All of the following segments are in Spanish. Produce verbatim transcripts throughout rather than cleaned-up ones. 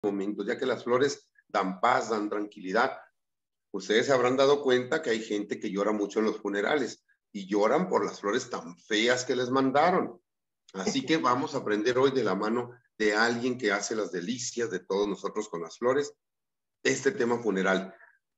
momentos, ya que las flores dan paz, dan tranquilidad. Ustedes se habrán dado cuenta que hay gente que llora mucho en los funerales y lloran por las flores tan feas que les mandaron. Así que vamos a aprender hoy de la mano de alguien que hace las delicias de todos nosotros con las flores, este tema funeral.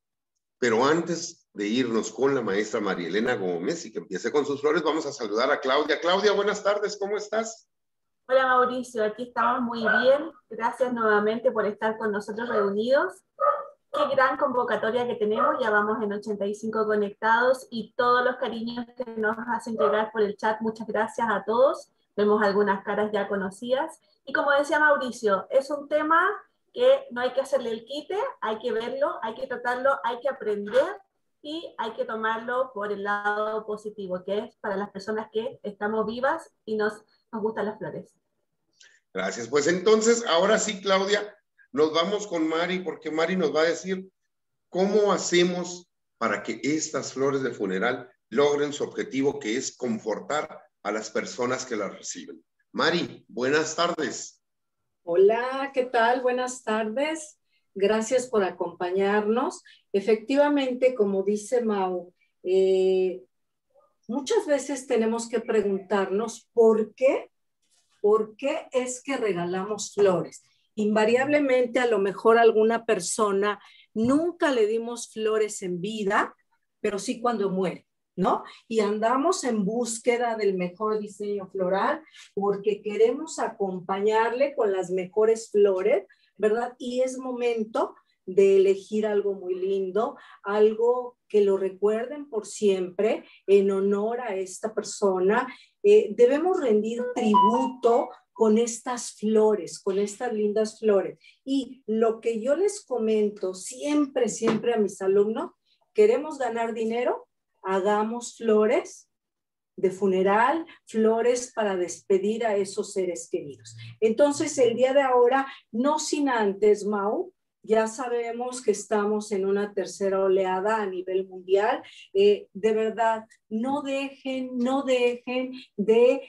Pero antes de irnos con la maestra María Elena Gómez y que empiece con sus flores, vamos a saludar a Claudia. Claudia, buenas tardes, ¿cómo estás? Hola Mauricio, aquí estamos muy bien. Gracias nuevamente por estar con nosotros reunidos. Qué gran convocatoria que tenemos, ya vamos en ochenta y cinco conectados y todos los cariños que nos hacen llegar por el chat, muchas gracias a todos. Vemos algunas caras ya conocidas. Y como decía Mauricio, es un tema que no hay que hacerle el quite, hay que verlo, hay que tratarlo, hay que aprender y hay que tomarlo por el lado positivo, que es para las personas que estamos vivas y nos, nos gustan las flores. Gracias. Pues entonces, ahora sí, Claudia, nos vamos con Mari, porque Mari nos va a decir cómo hacemos para que estas flores de funeral logren su objetivo, que es confortar a las personas que las reciben. Mari, buenas tardes. Hola, ¿qué tal? Buenas tardes. Gracias por acompañarnos. Efectivamente, como dice Mau, eh, muchas veces tenemos que preguntarnos por qué, por qué es que regalamos flores. Invariablemente, a lo mejor a alguna persona nunca le dimos flores en vida, pero sí cuando muere, ¿no? Y andamos en búsqueda del mejor diseño floral porque queremos acompañarle con las mejores flores, ¿verdad? Y es momento de elegir algo muy lindo, algo que lo recuerden por siempre en honor a esta persona. Eh, debemos rendir tributo con estas flores, con estas lindas flores. Y lo que yo les comento siempre, siempre a mis alumnos, ¿queremos ganar dinero? Hagamos flores de funeral, flores para despedir a esos seres queridos. Entonces, el día de ahora, no sin antes, Mau, ya sabemos que estamos en una tercera oleada a nivel mundial. Eh, de verdad, no dejen, no dejen de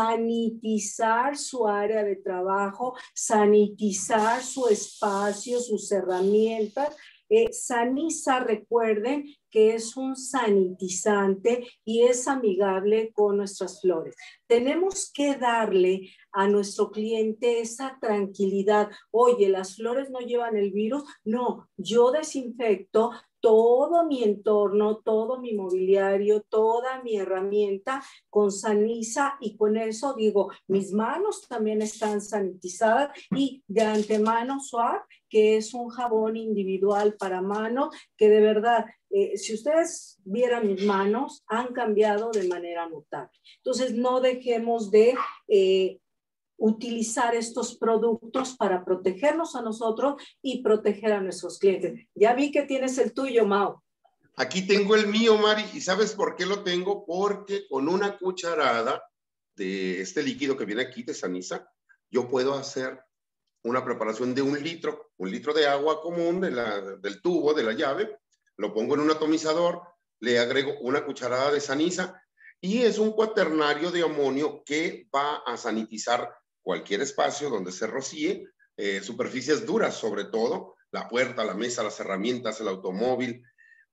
sanitizar su área de trabajo, sanitizar su espacio, sus herramientas. Eh, Saniza, recuerden que es un sanitizante y es amigable con nuestras flores. Tenemos que darle a nuestro cliente esa tranquilidad. Oye, las flores no llevan el virus. No, yo desinfecto todo mi entorno, todo mi mobiliario, toda mi herramienta con Saniza y con eso digo, mis manos también están sanitizadas y de antemano Suave, que es un jabón individual para manos, que de verdad, eh, si ustedes vieran mis manos, han cambiado de manera notable. Entonces, no dejemos de eh, utilizar estos productos para protegernos a nosotros y proteger a nuestros clientes. Ya vi que tienes el tuyo, Mau. Aquí tengo el mío, Mari, y ¿sabes por qué lo tengo? Porque con una cucharada de este líquido que viene aquí, de Saniza, yo puedo hacer una preparación de un litro, un litro de agua común de la, del tubo, de la llave, lo pongo en un atomizador, le agrego una cucharada de Saniza y es un cuaternario de amonio que va a sanitizar cualquier espacio donde se rocíe, eh, superficies duras sobre todo, la puerta, la mesa, las herramientas, el automóvil.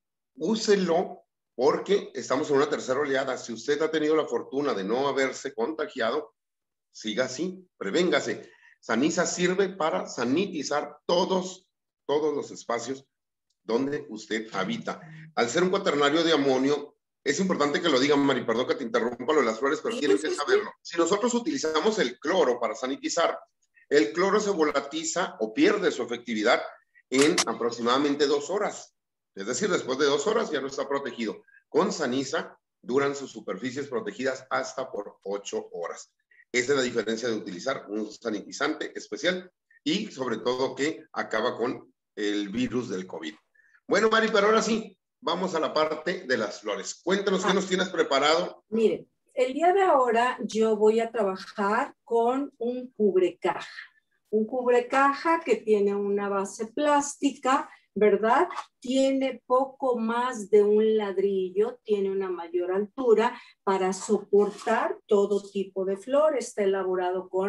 Úselo porque estamos en una tercera oleada. Si usted ha tenido la fortuna de no haberse contagiado, siga así, prevéngase. Saniza sirve para sanitizar todos, todos los espacios donde usted habita. Al ser un cuaternario de amonio, es importante que lo digan, Mari, perdón que te interrumpa lo de las flores, pero tienen que saberlo. Si nosotros utilizamos el cloro para sanitizar, el cloro se volatiza o pierde su efectividad en aproximadamente dos horas. Es decir, después de dos horas ya no está protegido. Con Saniza duran sus superficies protegidas hasta por ocho horas. Esa es la diferencia de utilizar un sanitizante especial y sobre todo que acaba con el virus del COVID. Bueno, Mari, pero ahora sí, vamos a la parte de las flores. Cuéntanos, ah, ¿qué nos tienes preparado? Miren, el día de ahora yo voy a trabajar con un cubrecaja. Un cubrecaja que tiene una base plástica, ¿verdad? Tiene poco más de un ladrillo, tiene una mayor altura para soportar todo tipo de flor. Está elaborado con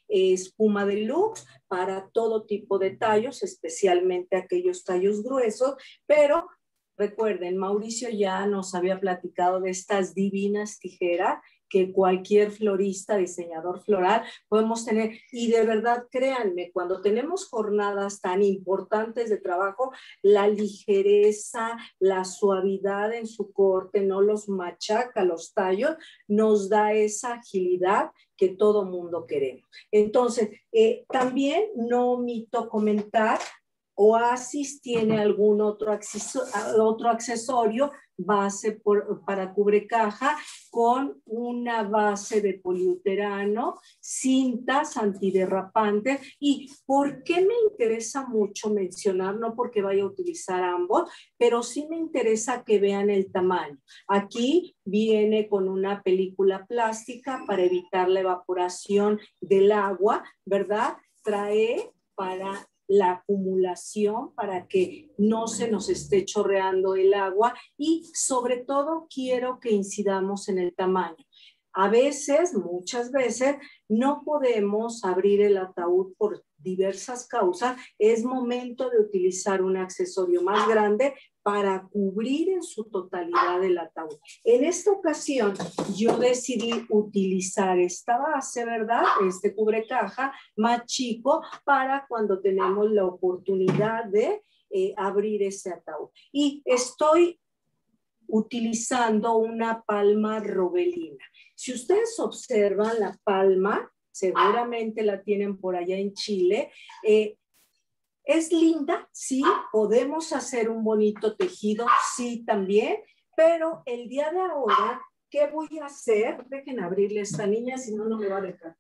eh, espuma deluxe para todo tipo de tallos, especialmente aquellos tallos gruesos, pero recuerden, Mauricio ya nos había platicado de estas divinas tijeras que cualquier florista, diseñador floral podemos tener. Y de verdad, créanme, cuando tenemos jornadas tan importantes de trabajo, la ligereza, la suavidad en su corte, no los machaca los tallos, nos da esa agilidad que todo mundo queremos. Entonces, eh, también no omito comentar, Oasis tiene algún otro, acceso, otro accesorio, base por, para cubrecaja, con una base de poliuterano, cintas antiderrapantes. ¿Y por qué me interesa mucho mencionar? No porque vaya a utilizar ambos, pero sí me interesa que vean el tamaño. Aquí viene con una película plástica para evitar la evaporación del agua, ¿verdad? Trae para la acumulación para que no se nos esté chorreando el agua y sobre todo quiero que incidamos en el tamaño. A veces, muchas veces, no podemos abrir el ataúd por diversas causas. Es momento de utilizar un accesorio más grande para cubrir en su totalidad el ataúd. En esta ocasión, yo decidí utilizar esta base, ¿verdad? Este cubrecaja más chico para cuando tenemos la oportunidad de eh, abrir ese ataúd. Y estoy utilizando una palma robelina. Si ustedes observan la palma, seguramente la tienen por allá en Chile, eh, es linda, sí, podemos hacer un bonito tejido, sí, también, pero el día de ahora, ¿qué voy a hacer? Dejen abrirle a esta niña, si no, no me va a dejar.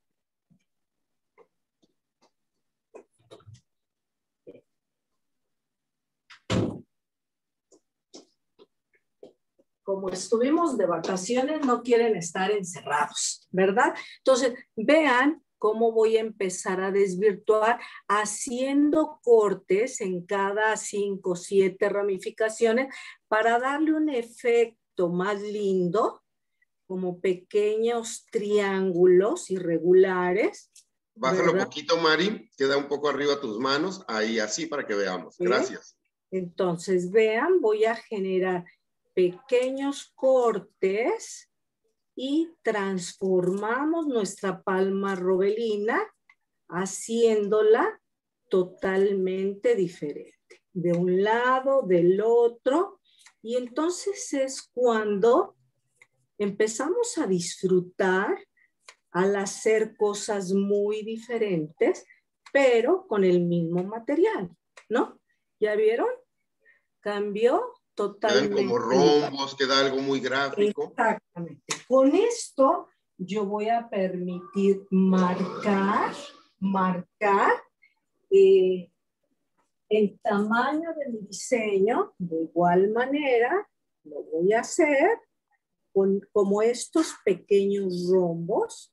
Como estuvimos de vacaciones, no quieren estar encerrados, ¿verdad? Entonces, vean cómo voy a empezar a desvirtuar haciendo cortes en cada cinco o siete ramificaciones para darle un efecto más lindo, como pequeños triángulos irregulares. Bájalo un poquito, Mari, queda un poco arriba tus manos, ahí así para que veamos. Gracias. Entonces, vean, voy a generar pequeños cortes y transformamos nuestra palma robelina haciéndola totalmente diferente, de un lado, del otro, y entonces es cuando empezamos a disfrutar al hacer cosas muy diferentes, pero con el mismo material, ¿no? ¿Ya vieron? Cambió totalmente. Quedan como rombos, queda algo muy gráfico. Exactamente. Con esto yo voy a permitir marcar, marcar eh, el tamaño de mi diseño. De igual manera, lo voy a hacer con como estos pequeños rombos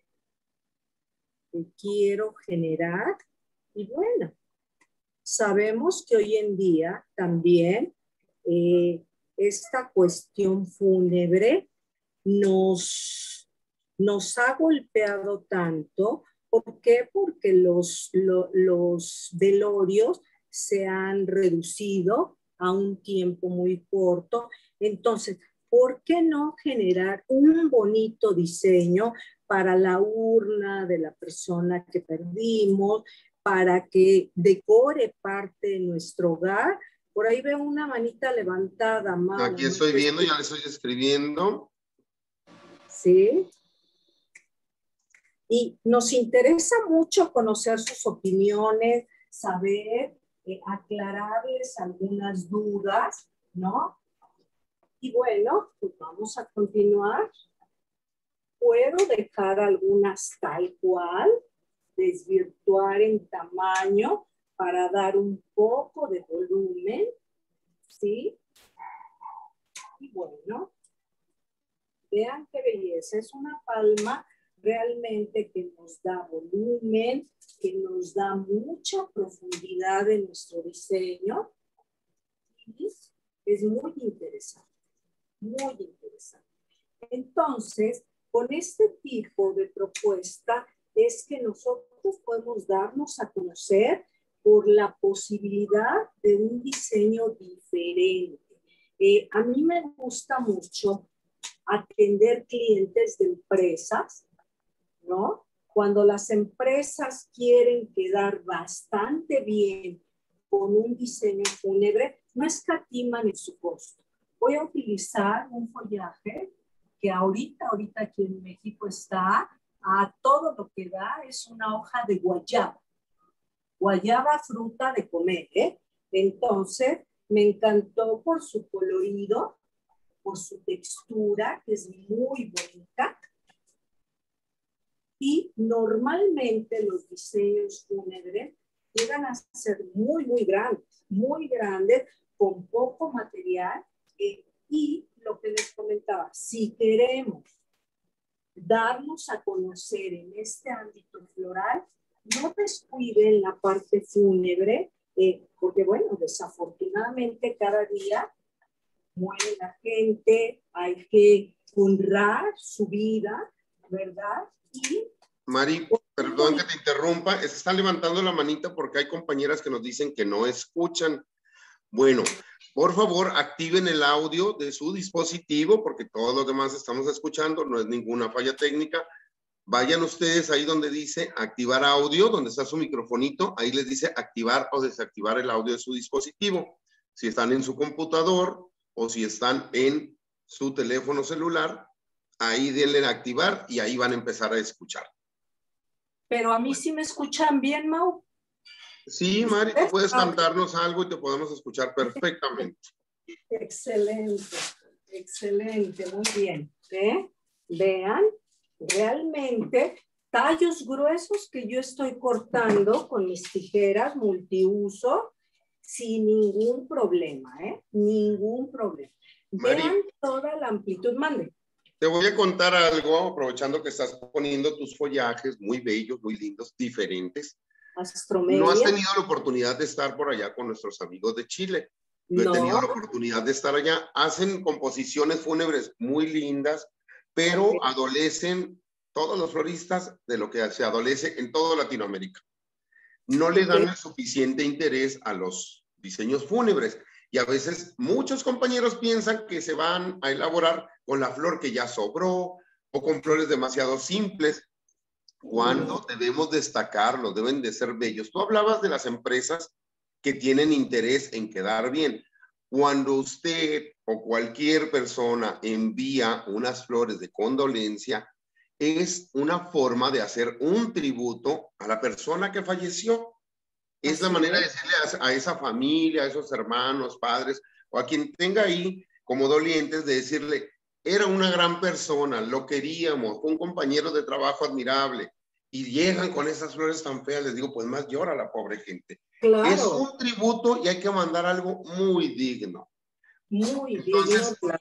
que quiero generar. Y bueno, sabemos que hoy en día también eh, esta cuestión fúnebre nos, nos ha golpeado tanto. ¿Por qué? Porque los, lo, los velorios se han reducido a un tiempo muy corto. Entonces, ¿por qué no generar un bonito diseño para la urna de la persona que perdimos, para que decore parte de nuestro hogar? Por ahí veo una manita levantada, Mau. Aquí estoy viendo, ya le estoy escribiendo. Sí. Y nos interesa mucho conocer sus opiniones, saber, eh, aclararles algunas dudas, ¿no? Y bueno, pues vamos a continuar. Puedo dejar algunas tal cual, desvirtuar en tamaño para dar un poco de volumen, ¿sí? Y bueno, vean qué belleza. Es una palma realmente que nos da volumen, que nos da mucha profundidad en nuestro diseño. Y es muy interesante, muy interesante. Entonces, con este tipo de propuesta, es que nosotros podemos darnos a conocer por la posibilidad de un diseño diferente. Eh, a mí me gusta mucho atender clientes de empresas, ¿no? Cuando las empresas quieren quedar bastante bien con un diseño fúnebre, no escatiman en su costo. Voy a utilizar un follaje que ahorita, ahorita aquí en México está a todo lo que da, es una hoja de guayaba. Guayaba, fruta de comer, ¿eh? Entonces, me encantó por su colorido, por su textura, que es muy bonita. Y normalmente los diseños fúnebres llegan a ser muy, muy grandes, muy grandes, con poco material. Eh, y lo que les comentaba, si queremos darnos a conocer en este ámbito floral, no descuiden la parte fúnebre, eh, porque bueno, desafortunadamente cada día muere la gente, hay que honrar su vida, ¿verdad? Y Mari, perdón que te interrumpa, se están levantando la manita porque hay compañeras que nos dicen que no escuchan. Bueno, por favor, activen el audio de su dispositivo porque todos los demás estamos escuchando, no es ninguna falla técnica. Vayan ustedes ahí donde dice activar audio, donde está su microfonito, ahí les dice activar o desactivar el audio de su dispositivo. Si están en su computador o si están en su teléfono celular, ahí denle a activar y ahí van a empezar a escuchar. Pero a mí sí me escuchan bien, Mau. Sí, Mari, tú puedes cantarnos algo y te podemos escuchar perfectamente. Excelente, excelente, muy bien. ¿Eh? Vean, realmente tallos gruesos que yo estoy cortando con mis tijeras multiuso sin ningún problema, ¿eh? Ningún problema. Mari, vean toda la amplitud, mande. Te voy a contar algo, aprovechando que estás poniendo tus follajes muy bellos, muy lindos, diferentes. Astromedia. No has tenido la oportunidad de estar por allá con nuestros amigos de Chile. Yo no he tenido la oportunidad de estar allá. Hacen composiciones fúnebres muy lindas, pero okay. adolecen todos los floristas de lo que se adolece en toda Latinoamérica. No le dan okay. el suficiente interés a los diseños fúnebres. Y a veces muchos compañeros piensan que se van a elaborar con la flor que ya sobró o con flores demasiado simples, cuando debemos destacarlos, deben de ser bellos. Tú hablabas de las empresas que tienen interés en quedar bien. Cuando usted o cualquier persona envía unas flores de condolencia, es una forma de hacer un tributo a la persona que falleció. Es la manera de decirle a, a esa familia, a esos hermanos, padres, o a quien tenga ahí como dolientes, de decirle, era una gran persona, lo queríamos, fue un compañero de trabajo admirable, y llegan con esas flores tan feas, les digo, pues más llora la pobre gente. Claro. Es un tributo y hay que mandar algo muy digno. Muy Entonces, digno.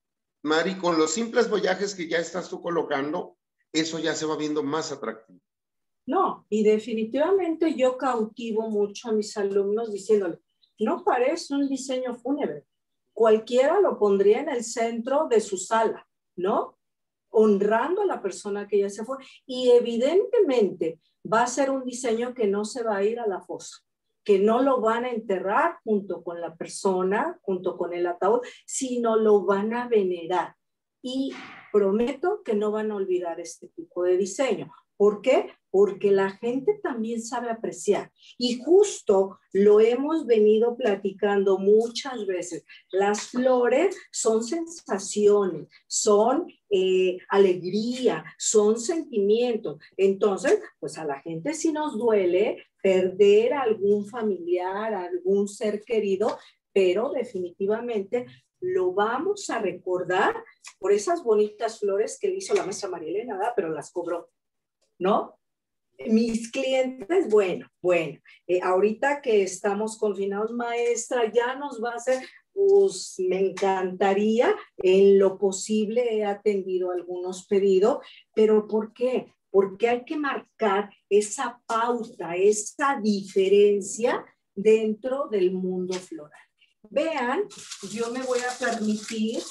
Mari, con los simples follajes que ya estás tú colocando, eso ya se va viendo más atractivo. No, y definitivamente yo cautivo mucho a mis alumnos diciéndole, no parece un diseño fúnebre. Cualquiera lo pondría en el centro de su sala, ¿no? Honrando a la persona que ya se fue. Y evidentemente va a ser un diseño que no se va a ir a la fosa, que no lo van a enterrar junto con la persona, junto con el ataúd, sino lo van a venerar. Y prometo que no van a olvidar este tipo de diseño. ¿Por qué? Porque la gente también sabe apreciar. Y justo lo hemos venido platicando muchas veces. Las flores son sensaciones, son eh, alegría, son sentimientos. Entonces, pues a la gente sí nos duele perder a algún familiar, a algún ser querido, pero definitivamente lo vamos a recordar por esas bonitas flores que le hizo la maestra María Elena, ¿verdad? Pero las cobró, ¿no? Mis clientes, bueno, bueno, eh, ahorita que estamos confinados, maestra, ya nos va a hacer, pues me encantaría, en lo posible he atendido algunos pedidos, pero ¿por qué? Porque hay que marcar esa pauta, esa diferencia dentro del mundo floral. Vean, yo me voy a permitir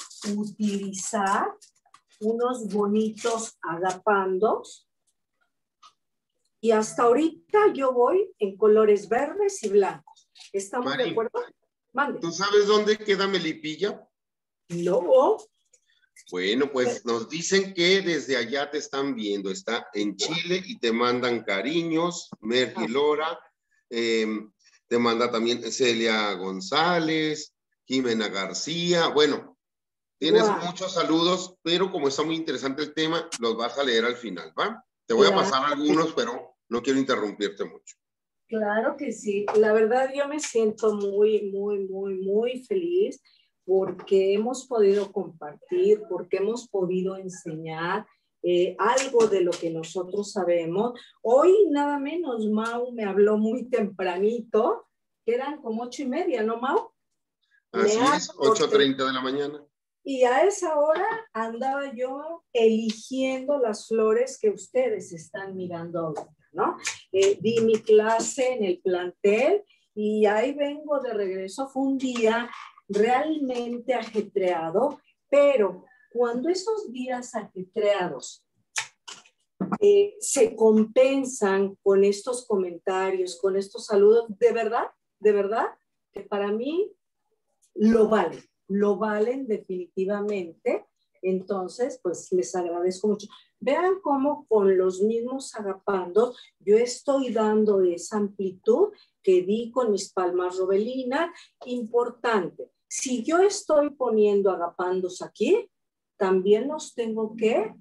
utilizar unos bonitos agapandos. Y hasta ahorita yo voy en colores verdes y blancos. ¿Estamos Mari, de acuerdo? Mande. ¿tú sabes dónde queda Melipilla? No. Bueno, pues nos dicen que desde allá te están viendo. Está en Chile y te mandan cariños. Merky Lora, eh, te manda también Celia González, Jimena García. Bueno, tienes Wow. muchos saludos, pero como está muy interesante el tema, los vas a leer al final, ¿va? Te voy Claro. a pasar algunos, pero no quiero interrumpirte mucho. Claro que sí. La verdad yo me siento muy, muy, muy, muy feliz porque hemos podido compartir, porque hemos podido enseñar eh, algo de lo que nosotros sabemos. Hoy nada menos Mau me habló muy tempranito, que eran como ocho y media, ¿no, Mau? Así es, ocho treinta de la mañana. Y a esa hora andaba yo eligiendo las flores que ustedes están mirando ahora, ¿no? Eh, di mi clase en el plantel y ahí vengo de regreso. Fue un día realmente ajetreado, pero cuando esos días ajetreados eh, se compensan con estos comentarios, con estos saludos, de verdad, de verdad, que para mí lo valen, lo valen definitivamente. Entonces, pues les agradezco mucho. Vean cómo con los mismos agapandos yo estoy dando esa amplitud que di con mis palmas robelinas. Importante, si yo estoy poniendo agapandos aquí, también los tengo que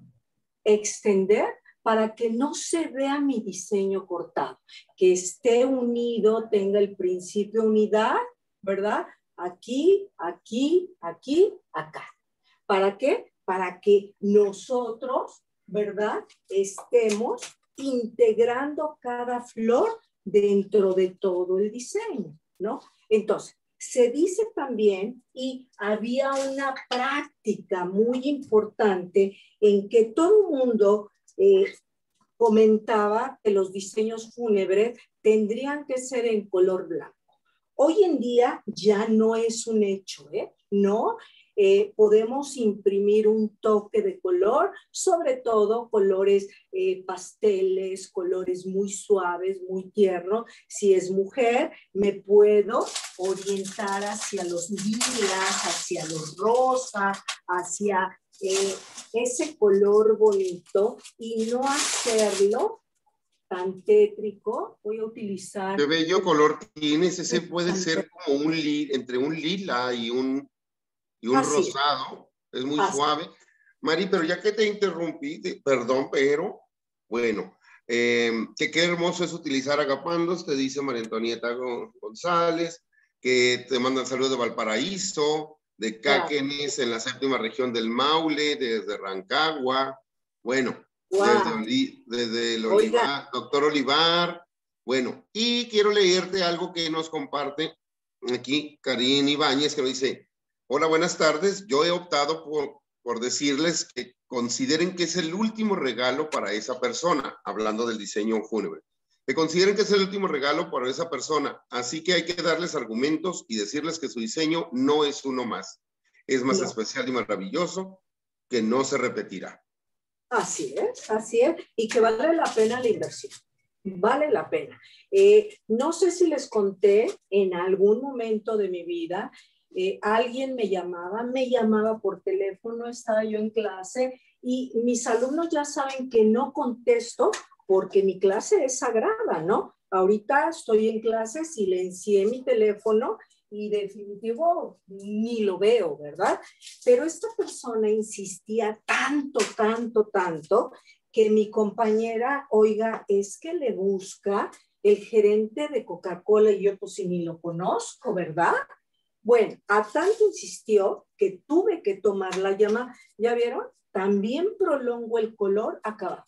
extender para que no se vea mi diseño cortado, que esté unido, tenga el principio unidad, ¿verdad? Aquí, aquí, aquí, acá. ¿Para qué? Para que nosotros, ¿verdad? Estemos integrando cada flor dentro de todo el diseño, ¿no? Entonces, se dice también, y había una práctica muy importante en que todo el mundo eh, comentaba que los diseños fúnebres tendrían que ser en color blanco. Hoy en día ya no es un hecho, ¿eh? No, eh, podemos imprimir un toque de color, sobre todo colores eh, pasteles, colores muy suaves, muy tiernos. Si es mujer, me puedo orientar hacia los lilas, hacia los rosas, hacia eh, ese color bonito y no hacerlo tan tétrico. Voy a utilizar... Qué bello color tienes. Ese puede ser como un li, entre un lila y un, y un Así. rosado. Es muy Así. suave. Mari, pero ya que te interrumpí, te, perdón, pero bueno, eh, que qué hermoso es utilizar agapandos, te dice María Antonieta González, que te mandan saludos de Valparaíso, de Cáquenes, en la séptima región del Maule, desde Rancagua. Bueno, wow. desde, Oli, desde el Olivar, doctor Olivar. Bueno, y quiero leerte algo que nos comparte aquí Karin Ibáñez, que nos dice: hola, buenas tardes. Yo he optado por, por decirles que consideren que es el último regalo para esa persona, hablando del diseño fúnebre. Que consideren que es el último regalo para esa persona. Así que hay que darles argumentos y decirles que su diseño no es uno más. Es más no. especial y maravilloso, que no se repetirá. Así es, así es. Y que vale la pena la inversión. Vale la pena. Eh, no sé si les conté en algún momento de mi vida, eh, alguien me llamaba, me llamaba por teléfono, estaba yo en clase y mis alumnos ya saben que no contesto porque mi clase es sagrada, ¿no? Ahorita estoy en clase, silencié mi teléfono y definitivo ni lo veo, ¿verdad? Pero esta persona insistía tanto, tanto, tanto que mi compañera, oiga, es que le busca el gerente de Coca-Cola y yo pues si ni lo conozco, ¿verdad? Bueno, a tanto insistió que tuve que tomar la llamada. ¿Ya vieron? También prolongo el color acá abajo,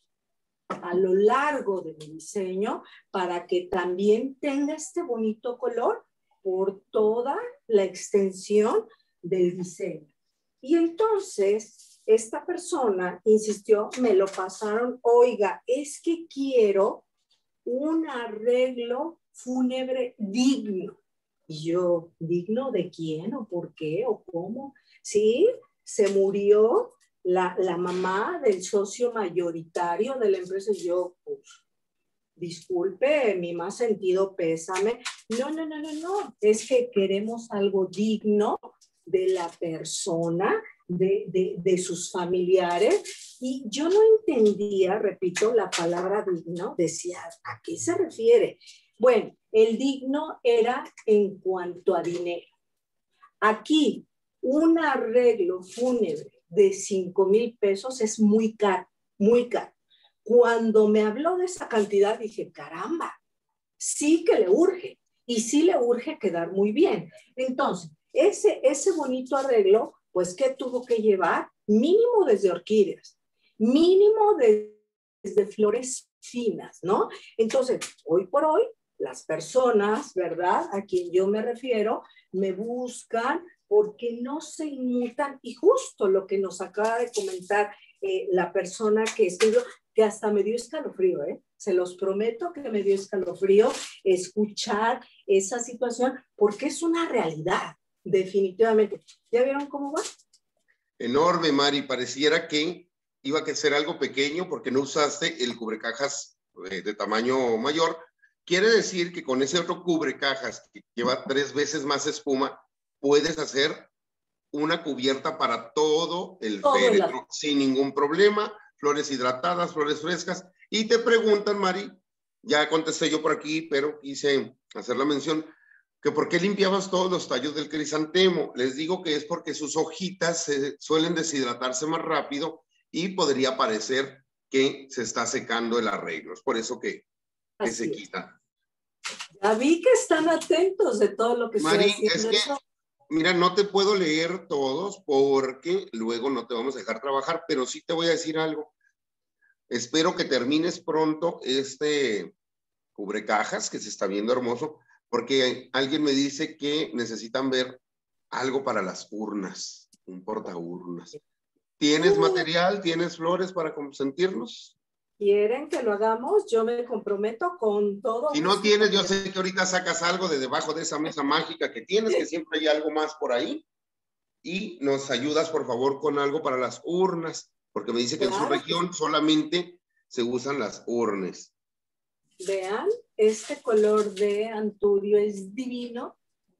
a lo largo de mi diseño, para que también tenga este bonito color por toda la extensión del diseño. Y entonces, esta persona insistió, me lo pasaron, oiga, es que quiero un arreglo fúnebre digno. Y yo, ¿digno de quién o por qué o cómo? Sí, se murió la, la mamá del socio mayoritario de la empresa y yo, pues, disculpe mi más sentido pésame. No, no, no, no, no. Es que queremos algo digno de la persona, de, de, de sus familiares. Y yo no entendía, repito, la palabra digno. Decía, ¿a qué se refiere? Bueno, el digno era en cuanto a dinero. Aquí, un arreglo fúnebre de cinco mil pesos es muy caro, muy caro. Cuando me habló de esa cantidad, dije, caramba, sí que le urge. Y sí le urge quedar muy bien. Entonces, ese, ese bonito arreglo, pues, ¿qué tuvo que llevar? Mínimo desde orquídeas, mínimo de, desde flores finas, ¿no? Entonces, hoy por hoy, las personas, ¿verdad? A quien yo me refiero, me buscan porque no se inmutan. Y justo lo que nos acaba de comentar eh, la persona que escribió, que hasta me dio escalofrío, ¿eh? Se los prometo que me dio escalofrío escuchar esa situación, porque es una realidad, definitivamente. ¿Ya vieron cómo va? Enorme, Mari. Pareciera que iba a ser algo pequeño porque no usaste el cubrecajas eh, de tamaño mayor. Quiere decir que con ese otro cubrecajas que lleva tres veces más espuma, puedes hacer una cubierta para todo el todo féretro el... sin ningún problema. Flores hidratadas, flores frescas. Y te preguntan, Mari, ya contesté yo por aquí, pero quise hacer la mención, que por qué limpiabas todos los tallos del crisantemo. Les digo que es porque sus hojitas se, suelen deshidratarse más rápido y podría parecer que se está secando el arreglo. Es por eso que, que se quitan. Ya vi que están atentos de todo lo que Mari, estoy haciendo. Es que, eso. Mira, no te puedo leer todos porque luego no te vamos a dejar trabajar, pero sí te voy a decir algo. Espero que termines pronto este cubrecajas que se está viendo hermoso, porque alguien me dice que necesitan ver algo para las urnas, un portaurnas. ¿Tienes material? ¿Tienes flores para consentirnos? ¿Quieren que lo hagamos? Yo me comprometo con todo. Si no tienes, yo sé que ahorita sacas algo de debajo de esa mesa mágica que tienes, que siempre hay algo más por ahí. Y nos ayudas, por favor, con algo para las urnas, porque me dice que claro, en su región solamente se usan las urnas. Vean, este color de anturio es divino.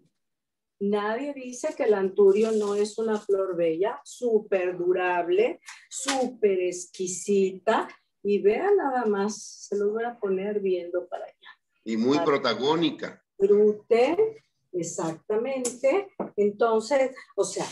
Nadie dice que el anturio no es una flor bella, súper durable, súper exquisita. Y vean nada más, se los voy a poner viendo para allá. Y muy para protagónica. Disfrute, exactamente. Entonces, o sea,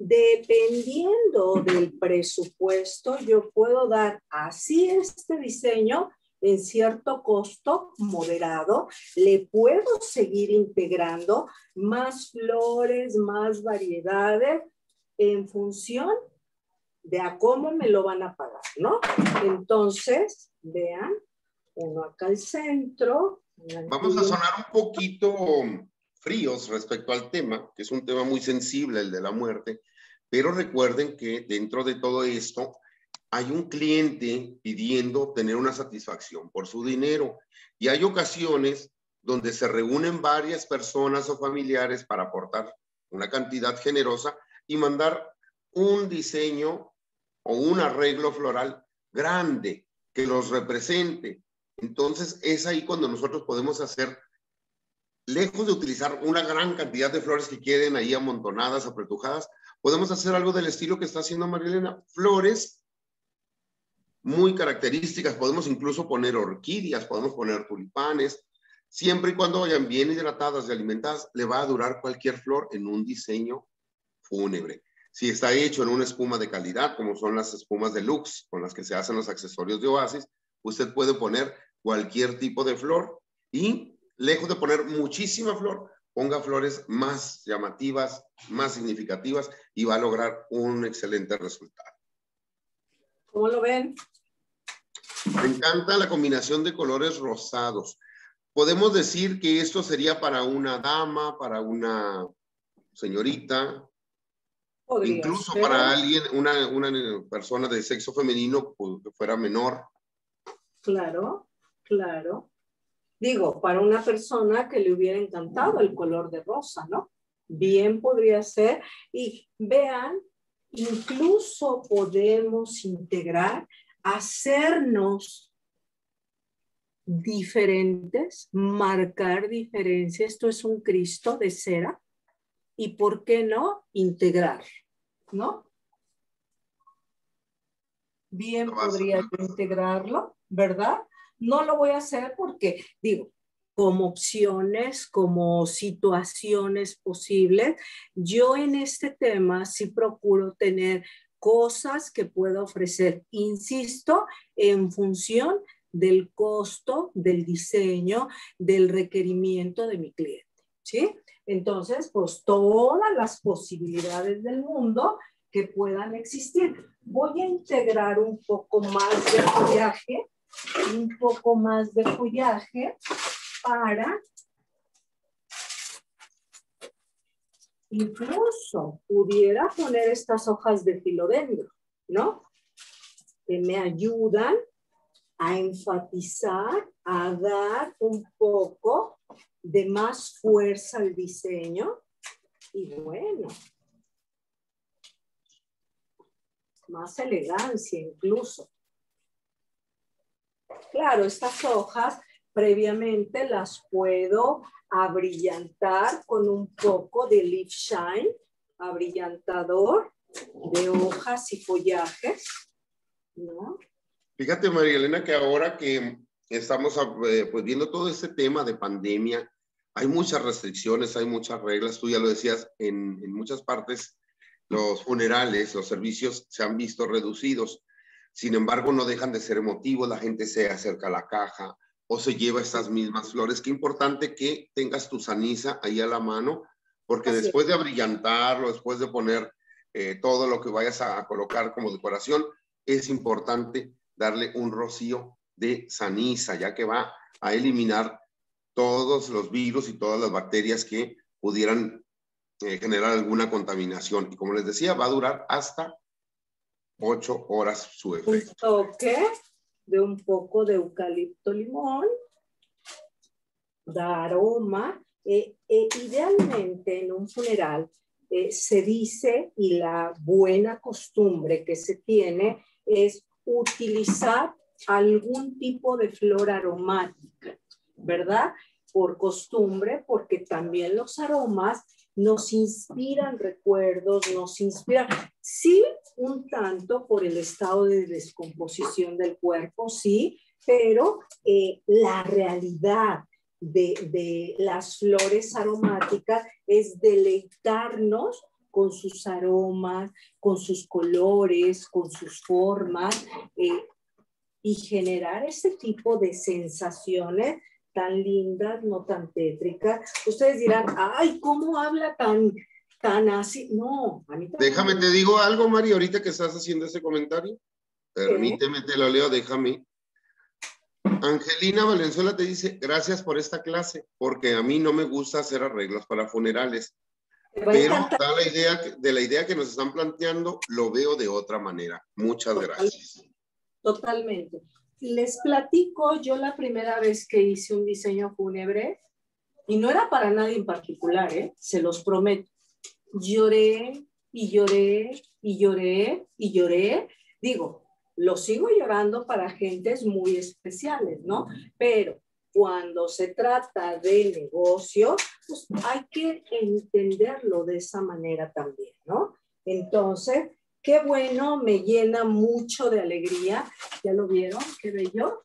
dependiendo del presupuesto, yo puedo dar así este diseño en cierto costo moderado. Le puedo seguir integrando más flores, más variedades en función de a cómo me lo van a pagar, ¿no? Entonces, vean, uno acá al centro. Vamos a sonar un poquito fríos respecto al tema, que es un tema muy sensible, el de la muerte, pero recuerden que dentro de todo esto hay un cliente pidiendo tener una satisfacción por su dinero y hay ocasiones donde se reúnen varias personas o familiares para aportar una cantidad generosa y mandar un diseño o un arreglo floral grande que los represente. Entonces es ahí cuando nosotros podemos hacer, lejos de utilizar una gran cantidad de flores que queden ahí amontonadas, apretujadas, podemos hacer algo del estilo que está haciendo Marilena, flores muy características, podemos incluso poner orquídeas, podemos poner tulipanes, siempre y cuando vayan bien hidratadas y alimentadas, le va a durar cualquier flor en un diseño fúnebre. Si está hecho en una espuma de calidad, como son las espumas deluxe, con las que se hacen los accesorios de Oasis, usted puede poner cualquier tipo de flor y, lejos de poner muchísima flor, ponga flores más llamativas, más significativas y va a lograr un excelente resultado. ¿Cómo lo ven? Me encanta la combinación de colores rosados. Podemos decir que esto sería para una dama, para una señorita, podría incluso ser para alguien, una, una persona de sexo femenino que fuera menor. Claro, claro. Digo, para una persona que le hubiera encantado el color de rosa, ¿no? Bien podría ser. Y vean, incluso podemos integrar, hacernos diferentes, marcar diferencia. Esto es un Cristo de cera. Y ¿por qué no integrar? ¿No? Bien podría integrarlo, ¿verdad? No lo voy a hacer porque, digo, como opciones, como situaciones posibles, yo en este tema sí procuro tener cosas que pueda ofrecer, insisto, en función del costo, del diseño, del requerimiento de mi cliente, ¿sí? Entonces, pues todas las posibilidades del mundo que puedan existir. Voy a integrar un poco más de follaje, un poco más de follaje para incluso pudiera poner estas hojas de filodendro, ¿no? Que me ayudan a enfatizar, a dar un poco de más fuerza al diseño y bueno, más elegancia incluso. Claro, estas hojas previamente las puedo abrillantar con un poco de leaf shine, abrillantador de hojas y follajes, ¿no? Fíjate, María Elena, que ahora que estamos eh, pues viendo todo este tema de pandemia, hay muchas restricciones, hay muchas reglas. Tú ya lo decías, en, en muchas partes los funerales, los servicios se han visto reducidos. Sin embargo, no dejan de ser emotivos, la gente se acerca a la caja o se lleva estas mismas flores. Qué importante que tengas tu ceniza ahí a la mano, porque Así después de abrillantarlo, después de poner eh, todo lo que vayas a, a colocar como decoración, es importante darle un rocío de ceniza, ya que va a eliminar todos los virus y todas las bacterias que pudieran eh, generar alguna contaminación. Y como les decía, va a durar hasta ocho horas su efecto. Un toque de un poco de eucalipto limón, da aroma. Eh, eh, idealmente en un funeral eh, se dice, y la buena costumbre que se tiene es utilizar algún tipo de flor aromática, ¿verdad? Por costumbre, porque también los aromas nos inspiran recuerdos, nos inspiran, sí, un tanto por el estado de descomposición del cuerpo, sí, pero eh, la realidad de, de las flores aromáticas es deleitarnos con sus aromas, con sus colores, con sus formas, eh, y generar ese tipo de sensaciones tan lindas, no tan tétricas. Ustedes dirán, ay, ¿cómo habla tan, tan así? No, a mí también. Déjame, te digo algo, Mari, ahorita que estás haciendo ese comentario. Permíteme, te lo leo, déjame. Angelina Valenzuela te dice, gracias por esta clase, porque a mí no me gusta hacer arreglos para funerales. Pero da la idea, de la idea que nos están planteando, lo veo de otra manera. Muchas gracias. Totalmente. Les platico, yo la primera vez que hice un diseño fúnebre, y no era para nadie en particular, ¿eh? Se los prometo, lloré y lloré y lloré y lloré. Digo, lo sigo llorando para gentes muy especiales, ¿no? Pero cuando se trata de negocio, pues hay que entenderlo de esa manera también, ¿no? Entonces, qué bueno, me llena mucho de alegría. ¿Ya lo vieron? Qué bello.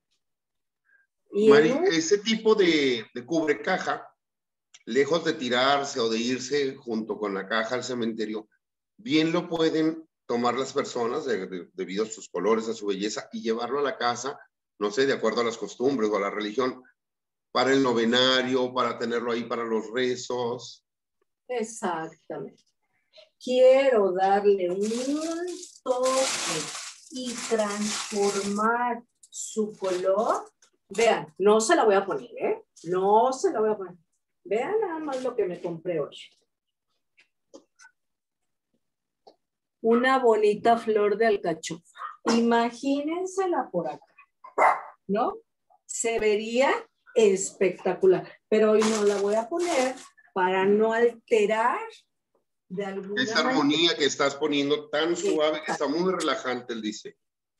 Y Mari, un... ese tipo de, de cubrecaja, lejos de tirarse o de irse junto con la caja al cementerio, bien lo pueden tomar las personas de, de, debido a sus colores, a su belleza, y llevarlo a la casa, no sé, de acuerdo a las costumbres o a la religión, para el novenario, para tenerlo ahí para los rezos. Exactamente. Quiero darle un toque y transformar su color. Vean, no se la voy a poner, ¿eh? No se la voy a poner. Vean nada más lo que me compré hoy. Una bonita flor de alcachofa. Imagínensela por acá, ¿no? Se vería espectacular, pero hoy no la voy a poner para no alterar de alguna Esa manera. armonía que estás poniendo tan suave, que está muy relajante, él dice.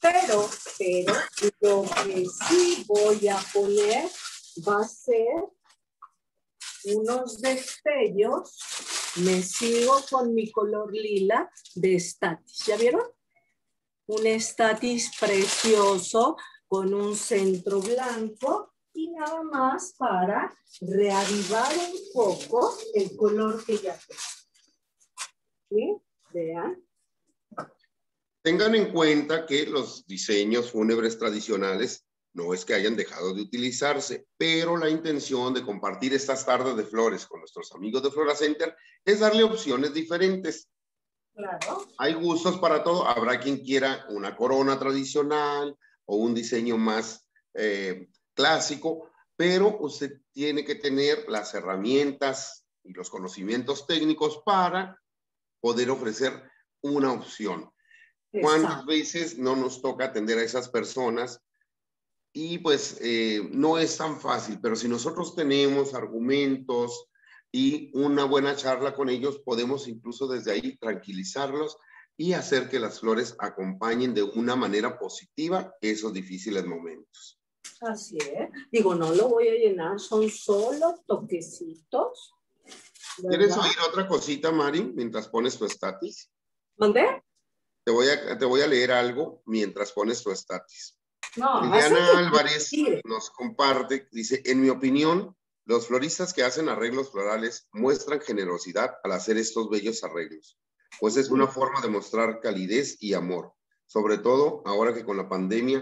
Pero, pero, lo que sí voy a poner va a ser unos destellos. Me sigo con mi color lila de Statis. ¿Ya vieron? Un Statis precioso con un centro blanco y nada más para reavivar un poco el color que ya tengo. ¿Sí? Vean. Tengan en cuenta que los diseños fúnebres tradicionales no es que hayan dejado de utilizarse, pero la intención de compartir estas tardes de flores con nuestros amigos de Flora Center es darle opciones diferentes. Claro. Hay gustos para todo. Habrá quien quiera una corona tradicional o un diseño más eh, clásico, pero usted tiene que tener las herramientas y los conocimientos técnicos para poder ofrecer una opción. ¿Cuántas veces no nos toca atender a esas personas? Y pues eh, no es tan fácil, pero si nosotros tenemos argumentos y una buena charla con ellos, podemos incluso desde ahí tranquilizarlos y hacer que las flores acompañen de una manera positiva esos difíciles momentos. Así es. Digo, no lo voy a llenar, son solo toquecitos. ¿Verdad? ¿Quieres oír otra cosita, Mari, mientras pones tu Statis? ¿Dónde? Te voy a, te voy a leer algo mientras pones tu Statis. No, Liliana Álvarez nos comparte, dice, en mi opinión, los floristas que hacen arreglos florales muestran generosidad al hacer estos bellos arreglos, pues es una forma de mostrar calidez y amor, sobre todo ahora que con la pandemia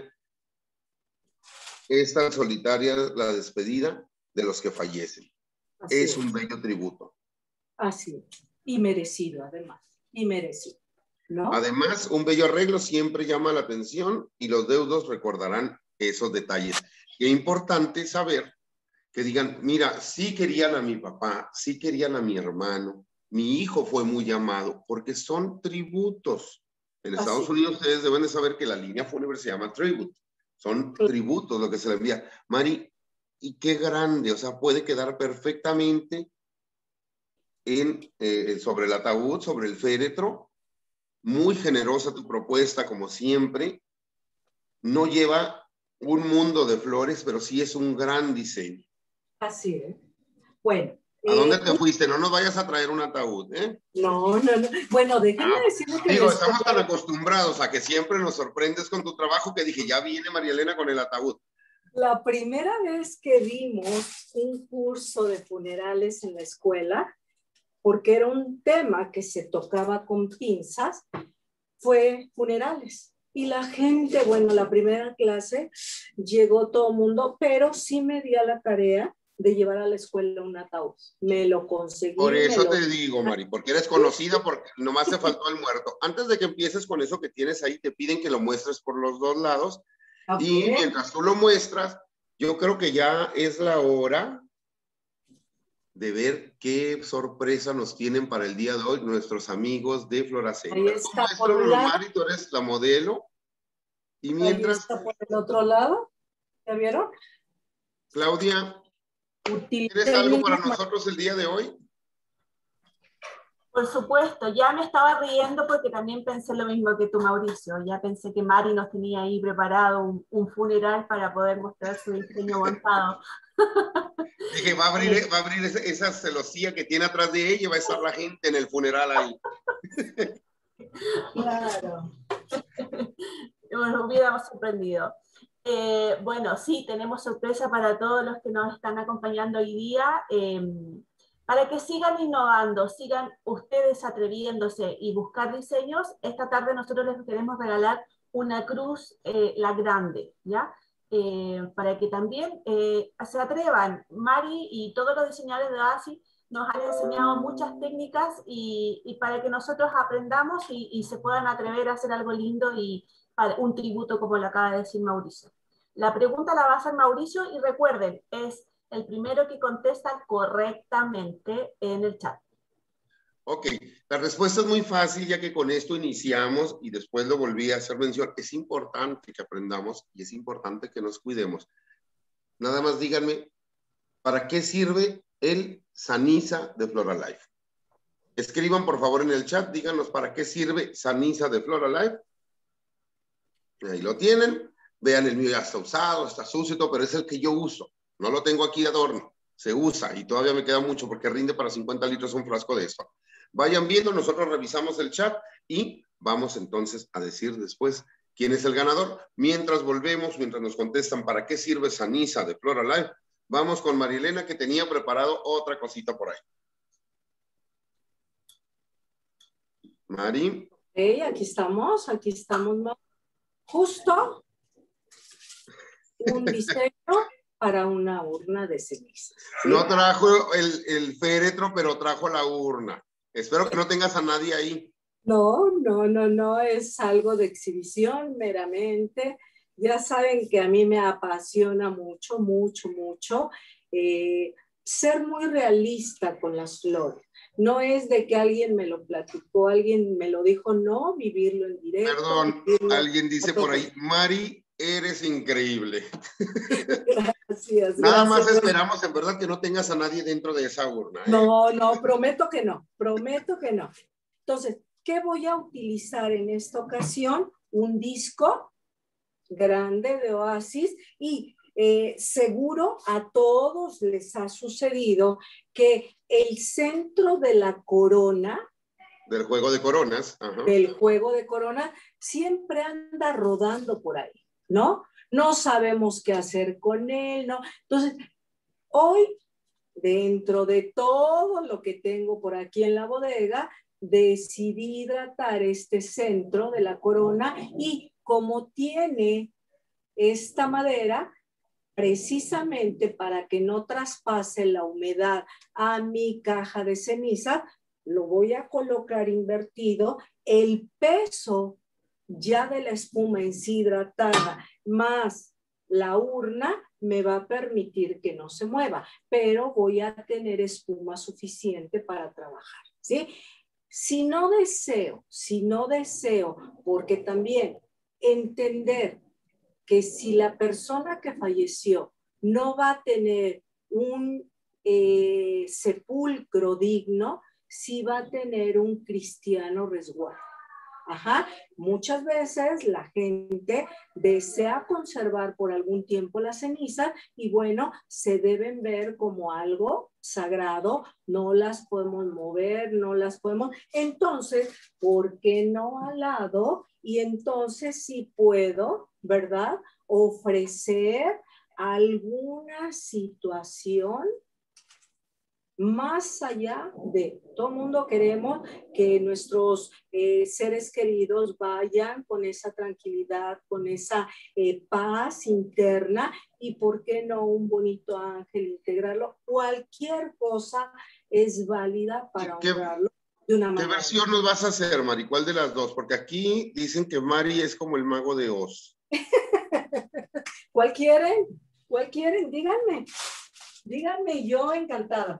es tan solitaria la despedida de los que fallecen. Así es, es un bello tributo. Así es, y merecido además, y merecido. ¿No? Además, un bello arreglo siempre llama la atención y los deudos recordarán esos detalles. Qué importante saber que digan, mira, sí querían a mi papá, sí querían a mi hermano, mi hijo fue muy amado, porque son tributos. En Estados Así. Unidos ustedes deben de saber que la línea fúnebre se llama tribute. Son tributos lo que se le envía. Mari, y qué grande, o sea, puede quedar perfectamente en, eh, sobre el ataúd, sobre el féretro. Muy generosa tu propuesta, como siempre. No lleva un mundo de flores, pero sí es un gran diseño. Así es. Bueno. ¿A eh, dónde te un... fuiste? No nos vayas a traer un ataúd, ¿eh? No, no, no. Bueno, déjame ah, decirle que... Digo, estamos tan acostumbrados a que siempre nos sorprendes con tu trabajo que dije, ya viene María Elena con el ataúd. La primera vez que dimos un curso de funerales en la escuela, porque era un tema que se tocaba con pinzas, fue funerales. Y la gente, bueno, la primera clase llegó todo el mundo, pero sí me di a la tarea de llevar a la escuela un ataúd. Me lo conseguí. Por eso lo... te digo, Mari, porque eres conocida, porque nomás te faltó el muerto. Antes de que empieces con eso que tienes ahí, te piden que lo muestres por los dos lados. Okay. Y mientras tú lo muestras, yo creo que ya es la hora de ver qué sorpresa nos tienen para el día de hoy nuestros amigos de Flora Center. Ahí está por un lado. Mari, tú eres la modelo. Y mientras... Ahí está por el otro lado. ¿Ya vieron? Claudia, ¿tienes algo para nosotros el día de hoy? Por supuesto, ya me estaba riendo porque también pensé lo mismo que tú, Mauricio. Ya pensé que Mari nos tenía ahí preparado un, un funeral para poder mostrar su diseño montado. Dije, va a abrir, va a abrir esa, esa celosía que tiene atrás de ella y va a estar la gente en el funeral ahí. Claro. Nos hubiéramos sorprendido. Eh, bueno, sí, tenemos sorpresa para todos los que nos están acompañando hoy día. Eh, para que sigan innovando, sigan ustedes atreviéndose y buscar diseños, esta tarde nosotros les queremos regalar una cruz, eh, la grande, ¿ya? Eh, para que también eh, se atrevan. Mari y todos los diseñadores de Oasis nos han enseñado muchas técnicas y, y para que nosotros aprendamos y, y se puedan atrever a hacer algo lindo y para un tributo como lo acaba de decir Mauricio. La pregunta la va a hacer Mauricio y recuerden, es el primero que contesta correctamente en el chat. Ok, la respuesta es muy fácil ya que con esto iniciamos y después lo volví a hacer mención. Es importante que aprendamos y es importante que nos cuidemos. Nada más díganme, ¿para qué sirve el Saniza de Floralife? Escriban por favor en el chat, díganos para qué sirve Saniza de Floralife. Ahí lo tienen. Vean, el mío ya está usado, está sucio y todo, pero es el que yo uso. No lo tengo aquí de adorno. Se usa y todavía me queda mucho porque rinde para cincuenta litros un frasco de esto. Vayan viendo, nosotros revisamos el chat y vamos entonces a decir después quién es el ganador. Mientras volvemos, mientras nos contestan para qué sirve Sanisa de Floralife, vamos con Marilena, que tenía preparado otra cosita por ahí. Mari. Hey, aquí estamos, aquí estamos. Justo un diseño para una urna de cenizas. ¿Sí? No trajo el, el féretro, pero trajo la urna. Espero que no tengas a nadie ahí. No, no, no, no, es algo de exhibición meramente. Ya saben que a mí me apasiona mucho, mucho, mucho eh, ser muy realista con las flores. No es de que alguien me lo platicó, alguien me lo dijo, no, vivirlo en directo. Perdón, alguien dice por ahí, Mari, eres increíble. Gracias. Nada gracias. más esperamos en verdad que no tengas a nadie dentro de esa urna. ¿eh? No, no, prometo que no, prometo que no. Entonces, ¿qué voy a utilizar en esta ocasión? Un disco grande de Oasis y eh, seguro a todos les ha sucedido que el centro de la corona, del juego de coronas, ajá. del juego de corona, siempre anda rodando por ahí, ¿no? No sabemos qué hacer con él, ¿no? Entonces, hoy, dentro de todo lo que tengo por aquí en la bodega, decidí hidratar este centro de la corona y como tiene esta madera, precisamente para que no traspase la humedad a mi caja de ceniza, lo voy a colocar invertido. El peso ya de la espuma en sí hidratada más la urna me va a permitir que no se mueva, pero voy a tener espuma suficiente para trabajar, ¿sí? Si no deseo, si no deseo, porque también entender que si la persona que falleció no va a tener un eh, sepulcro digno, sí va a tener un cristiano resguardo. Ajá. Muchas veces la gente desea conservar por algún tiempo la ceniza y bueno, se deben ver como algo sagrado, no las podemos mover, no las podemos, entonces, ¿por qué no al lado? Y entonces sí puedo, ¿verdad? Ofrecer alguna situación más allá de todo el mundo queremos que nuestros eh, seres queridos vayan con esa tranquilidad, con esa eh, paz interna y por qué no un bonito ángel, integrarlo. Cualquier cosa es válida para ¿Qué, honrarlo de una manera. ¿Qué versión nos vas a hacer, Mari? ¿Cuál de las dos? Porque aquí dicen que Mari es como el mago de Oz. ¿Cuál quieren? ¿Cuál quieren? Díganme. Díganme, yo encantada.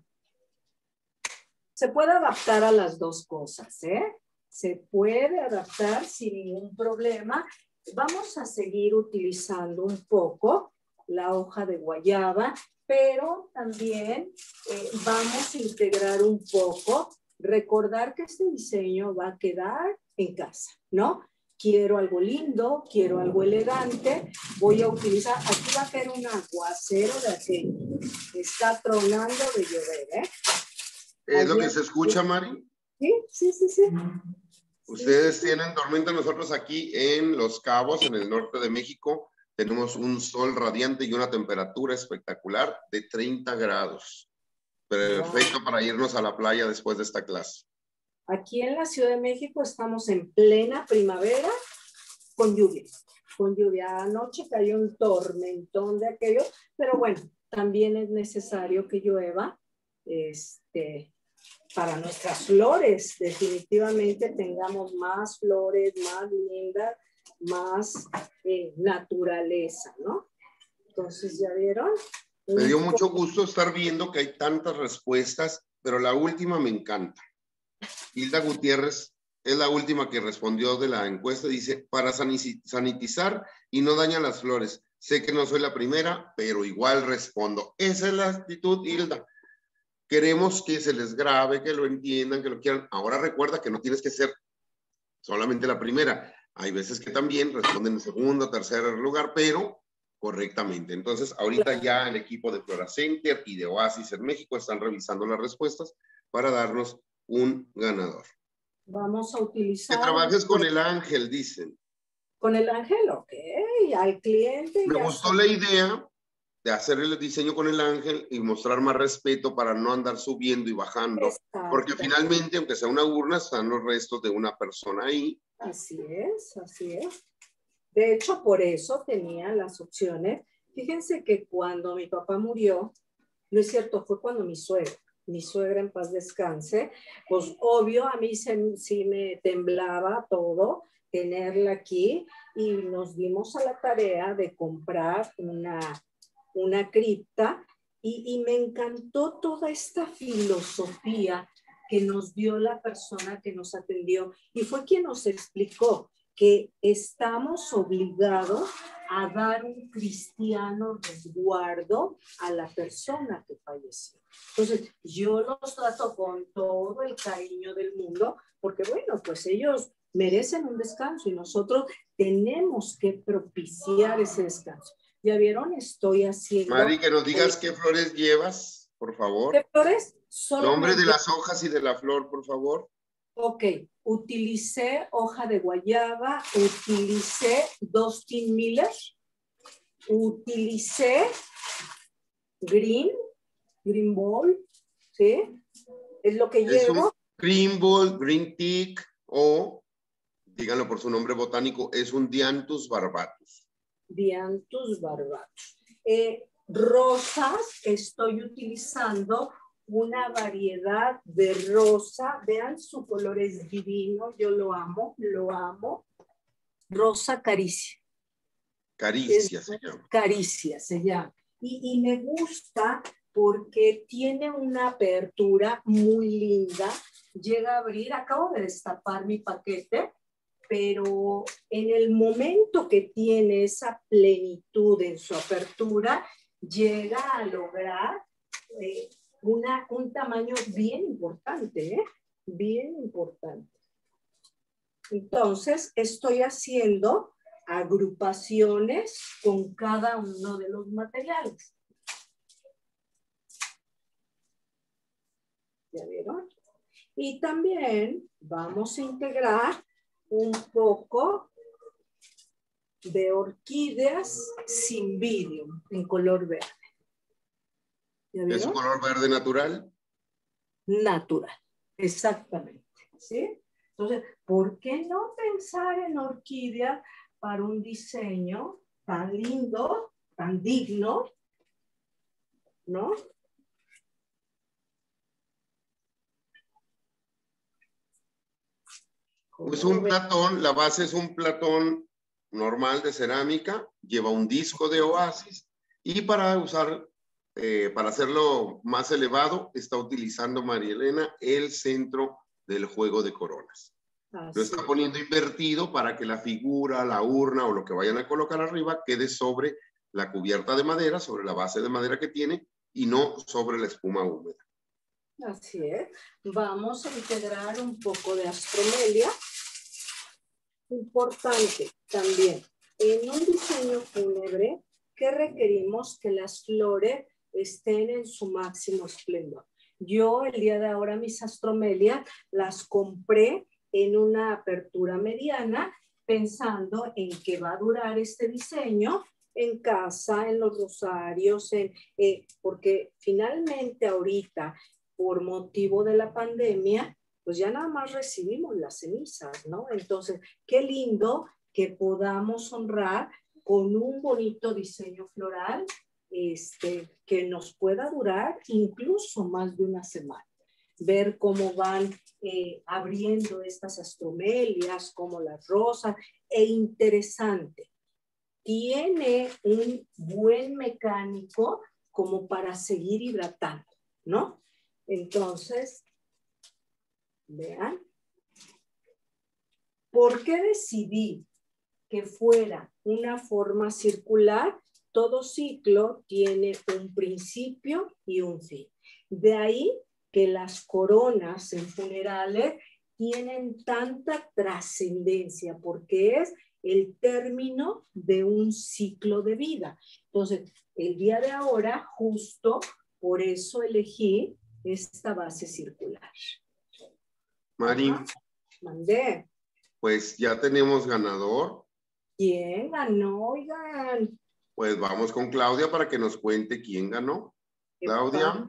Se puede adaptar a las dos cosas, ¿eh? Se puede adaptar sin ningún problema. Vamos a seguir utilizando un poco la hoja de guayaba, pero también eh, vamos a integrar un poco, recordar que este diseño va a quedar en casa, ¿no? Quiero algo lindo, quiero algo elegante, voy a utilizar, aquí va a caer un aguacero de aquello, está tronando de llover, ¿eh? ¿Es lo que se escucha, Mari? Sí, sí, sí, sí. Ustedes sí, sí. tienen tormenta, nosotros aquí en Los Cabos, en el norte de México, tenemos un sol radiante y una temperatura espectacular de treinta grados. Perfecto wow. Para irnos a la playa después de esta clase. Aquí en la Ciudad de México estamos en plena primavera con lluvia. Con lluvia. Anoche cayó un tormentón de aquello, pero bueno, también es necesario que llueva este, para nuestras flores. Definitivamente tengamos más flores, más lindas, más eh, naturaleza, ¿no? Entonces, ¿ya vieron? Me dio mucho gusto estar viendo que hay tantas respuestas, pero la última me encanta. Hilda Gutiérrez es la última que respondió de la encuesta. Dice, para sanitizar y no dañan las flores. Sé que no soy la primera, pero igual respondo. Esa es la actitud, Hilda. Queremos que se les grabe, que lo entiendan, que lo quieran. Ahora recuerda que no tienes que ser solamente la primera. Hay veces que también responden en segundo, tercer lugar, pero correctamente. Entonces, ahorita ya el equipo de Flora Center y de Oasis en México están revisando las respuestas para darnos un ganador. Vamos a utilizar... Que trabajes con el ángel, dicen. Con el ángel, ok. Al cliente... Me ya gustó sabe. la idea de hacer el diseño con el ángel y mostrar más respeto para no andar subiendo y bajando. Exacto. Porque finalmente, aunque sea una urna, están los restos de una persona ahí. Así es, así es. De hecho, por eso tenía las opciones. Fíjense que cuando mi papá murió, no es cierto, fue cuando mi suegra, mi suegra en paz descanse, pues obvio a mí se, sí me temblaba todo tenerla aquí y nos dimos a la tarea de comprar una, una cripta y, y me encantó toda esta filosofía que nos dio la persona que nos atendió y fue quien nos explicó que estamos obligados a dar un cristiano resguardo a la persona que falleció. Entonces, yo los trato con todo el cariño del mundo, porque bueno, pues ellos merecen un descanso y nosotros tenemos que propiciar ese descanso. ¿Ya vieron? Estoy haciendo... Mari, que nos digas qué flores llevas, por favor. ¿Qué flores? Solamente... Nombre de las hojas y de la flor, por favor. Ok, utilicé hoja de guayaba, utilicé Dustin Miller, utilicé green, green ball, ¿sí? Es lo que Es llevo. un green ball, green tick o, díganlo por su nombre botánico, es un Dianthus barbatus. Dianthus barbatus. Eh, rosas, estoy utilizando una variedad de rosa. Vean, su color es divino. Yo lo amo, lo amo. Rosa caricia. Caricia es, se llama. Caricia se llama. Y, y me gusta porque tiene una apertura muy linda. Llega a abrir, acabo de destapar mi paquete, pero en el momento que tiene esa plenitud en su apertura, llega a lograr eh, una, un tamaño bien importante, ¿eh? Bien importante. Entonces, estoy haciendo agrupaciones con cada uno de los materiales. ¿Ya vieron? Y también vamos a integrar un poco de orquídeas cymbidium en color verde. ¿Ya vieron? ¿Es un color verde natural? Natural, exactamente. ¿Sí? Entonces, ¿por qué no pensar en orquídea para un diseño tan lindo, tan digno, ¿no? Es un platón, la base es un platón normal de cerámica, lleva un disco de Oasis y para usar, eh, para hacerlo más elevado, está utilizando María Elena el centro del juego de coronas. Así. Lo está poniendo invertido para que la figura, la urna o lo que vayan a colocar arriba quede sobre la cubierta de madera, sobre la base de madera que tiene y no sobre la espuma húmeda. Así es. Vamos a integrar un poco de astromelia. Importante también, en un diseño fúnebre, que requerimos que las flores estén en su máximo esplendor. Yo el día de ahora mis astromelias las compré en una apertura mediana, pensando en que va a durar este diseño en casa, en los rosarios, en, eh, porque finalmente ahorita, por motivo de la pandemia, pues ya nada más recibimos las cenizas, ¿no? Entonces, qué lindo que podamos honrar con un bonito diseño floral este, que nos pueda durar incluso más de una semana. Ver cómo van eh, abriendo estas astromelias, como las rosas, e interesante. Tiene un buen mecánico como para seguir hidratando, ¿no? Entonces, vean, ¿por qué decidí que fuera una forma circular? Todo ciclo tiene un principio y un fin. De ahí que las coronas en funerales tienen tanta trascendencia porque es el término de un ciclo de vida. Entonces, el día de ahora, justo por eso elegí esta base circular. Mari, Ajá. Mandé. Pues ya tenemos ganador. ¿Quién ganó? Oigan. Pues vamos con Claudia para que nos cuente quién ganó. Claudia.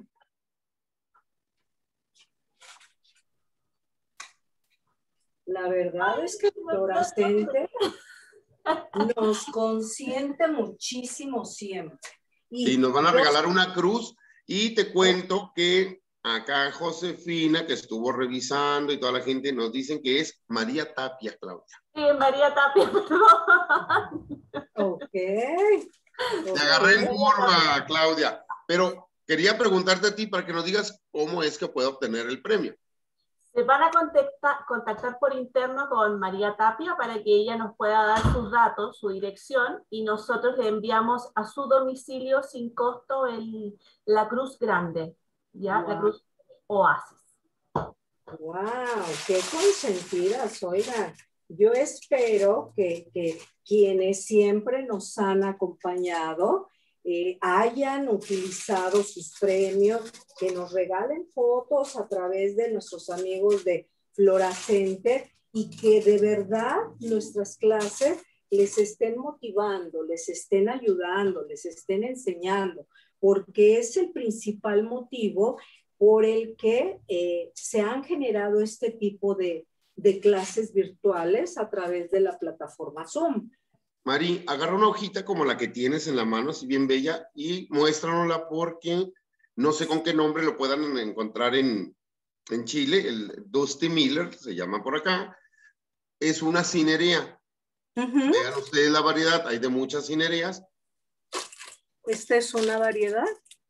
La verdad es que Florascenter nos consiente muchísimo siempre. Y sí, nos van a regalar una cruz y te cuento que acá Josefina, que estuvo revisando y toda la gente nos dicen que es María Tapia, Claudia. Sí, María Tapia, perdón. Ok. Te agarré en curva, Claudia. Pero quería preguntarte a ti para que nos digas cómo es que puedo obtener el premio. Se van a contactar, contactar por interno con María Tapia para que ella nos pueda dar sus datos, su dirección, y nosotros le enviamos a su domicilio sin costo el, la cruz grande, ¿ya? Wow. La cruz Oasis. ¡Wow! ¡Qué consentidas! Oigan, yo espero que, que quienes siempre nos han acompañado eh, hayan utilizado sus premios, que nos regalen fotos a través de nuestros amigos de Florascenter y que de verdad nuestras clases les estén motivando, les estén ayudando, les estén enseñando, porque es el principal motivo por el que eh, se han generado este tipo de, de clases virtuales a través de la plataforma Zoom. Mari, agarra una hojita como la que tienes en la mano, así bien bella, y muéstranosla porque no sé con qué nombre lo puedan encontrar en, en Chile. El Dusty Miller, se llama por acá, es una cinerea. Uh-huh. Vean ustedes la variedad, hay de muchas cinereas. ¿Esta es una variedad?